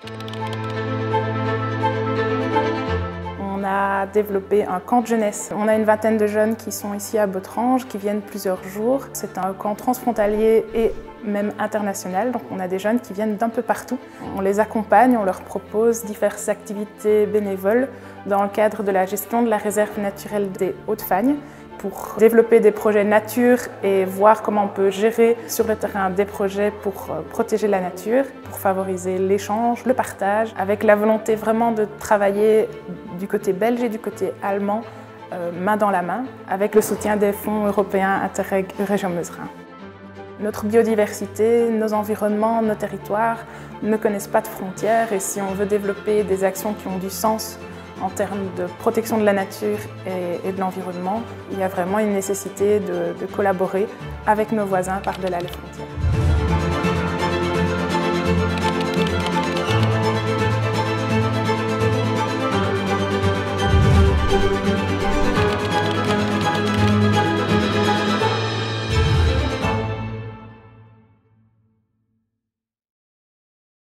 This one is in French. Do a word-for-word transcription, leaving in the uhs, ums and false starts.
On a développé un camp de jeunesse. On a une vingtaine de jeunes qui sont ici à Botrange, qui viennent plusieurs jours. C'est un camp transfrontalier et même international, donc on a des jeunes qui viennent d'un peu partout. On les accompagne, on leur propose diverses activités bénévoles dans le cadre de la gestion de la réserve naturelle des Hauts-de-Fagne pour développer des projets nature et voir comment on peut gérer sur le terrain des projets pour protéger la nature, pour favoriser l'échange, le partage, avec la volonté vraiment de travailler du côté belge et du côté allemand, euh, main dans la main, avec le soutien des fonds européens Interreg Région Meuse-Rhin. Notre biodiversité, nos environnements, nos territoires ne connaissent pas de frontières et si on veut développer des actions qui ont du sens en termes de protection de la nature et, et de l'environnement, il y a vraiment une nécessité de, de collaborer avec nos voisins par-delà les frontières.